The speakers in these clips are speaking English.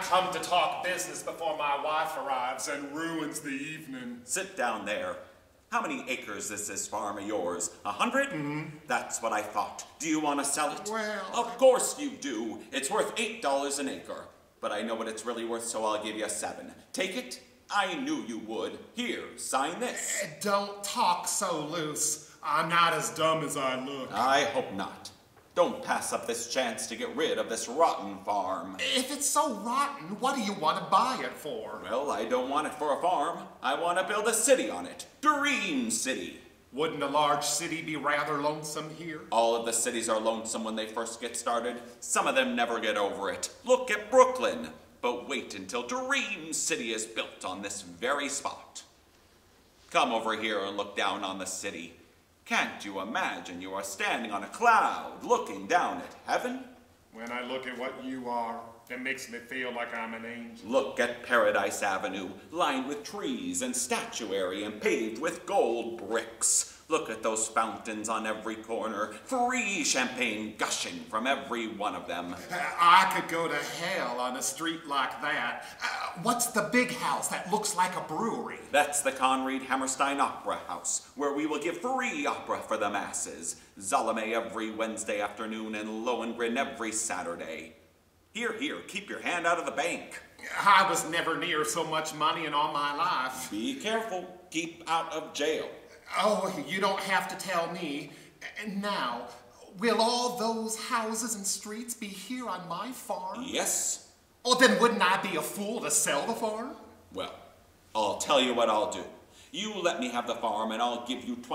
come to talk business before my wife arrives and ruins the evening. Sit down there. How many acres is this farm of yours? 100? That's what I thought. Do you want to sell it? Well... Of course you do. It's worth $8 an acre. But I know what it's really worth, so I'll give you 7. Take it? I knew you would. Here, sign this. Don't talk so loose. I'm not as dumb as I look. I hope not. Don't pass up this chance to get rid of this rotten farm. If it's so rotten, what do you want to buy it for? Well, I don't want it for a farm. I want to build a city on it. Dream City. Wouldn't a large city be rather lonesome here? All of the cities are lonesome when they first get started. Some of them never get over it. Look at Brooklyn. But wait until Dream City is built on this very spot. Come over here and look down on the city. Can't you imagine you are standing on a cloud looking down at heaven? When I look at what you are, it makes me feel like I'm an angel. Look at Paradise Avenue, lined with trees and statuary and paved with gold bricks. Look at those fountains on every corner, free champagne gushing from every one of them. I could go to hell on a street like that. What's the big house that looks like a brewery? That's the Conrad Hammerstein Opera House, where we will give free opera for the masses. Salome every Wednesday afternoon and Lohengrin every Saturday. Here, keep your hand out of the bank. I was never near so much money in all my life. Be careful. Keep out of jail. Oh, you don't have to tell me. Now, will all those houses and streets be here on my farm? Yes. Oh, then wouldn't I be a fool to sell the farm? Well, I'll tell you what I'll do. You let me have the farm and I'll give you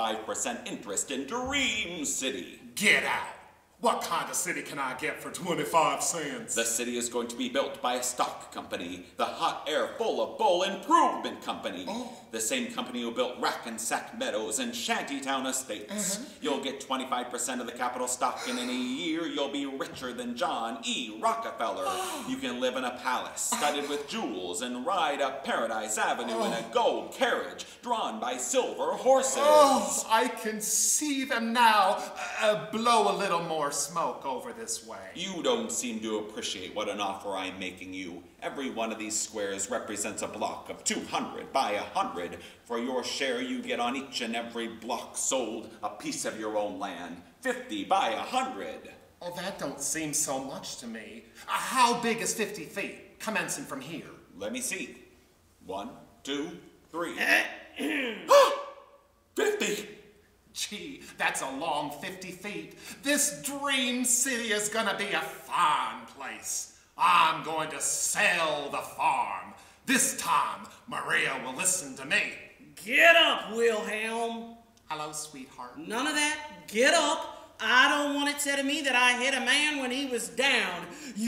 25% interest in Dream City. Get out. What kind of city can I get for 25 cents? The city is going to be built by a stock company, the Hot Air Full of Bull Improvement Company. Oh. The same company who built Rackensack Meadows and Shantytown Estates. You'll get 25% of the capital stock, and in a year you'll be richer than John E. Rockefeller. You can live in a palace studded with jewels and ride up Paradise Avenue in a gold carriage drawn by silver horses. Oh, I can see them now. Blow a little more smoke over this way. You don't seem to appreciate what an offer I'm making you. Every one of these squares represents a block of 200 by 100. For your share, you get on each and every block sold a piece of your own land. 50 by 100. Oh, that don't seem so much to me. How big is 50 feet, commencing from here? Let me see. 1, 2, 3. 50! Gee, that's a long 50 feet. This Dream City is gonna be a fine place. I'm going to sell the farm. This time, Maria will listen to me. Get up, Wilhelm. Hello, sweetheart. None of that. Get up. I don't want it said of me that I hit a man when he was down.